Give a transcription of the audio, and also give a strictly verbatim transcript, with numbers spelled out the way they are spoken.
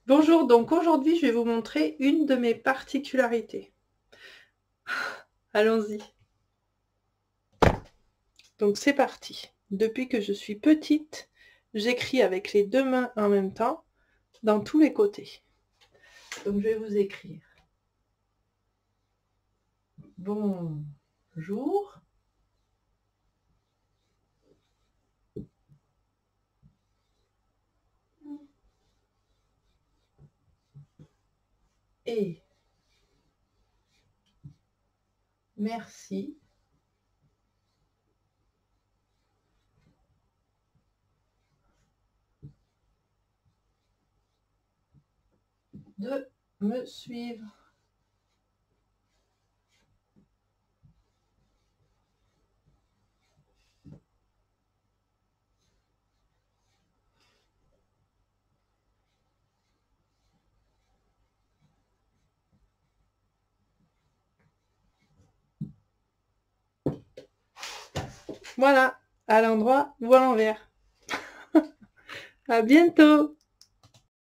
Bonjour, donc aujourd'hui je vais vous montrer une de mes particularités. Allons-y. Donc c'est parti. Depuis que je suis petite, j'écris avec les deux mains en même temps, dans tous les côtés. Donc je vais vous écrire. Bonjour. Et merci de me suivre. Voilà, à l'endroit ou à l'envers. À bientôt!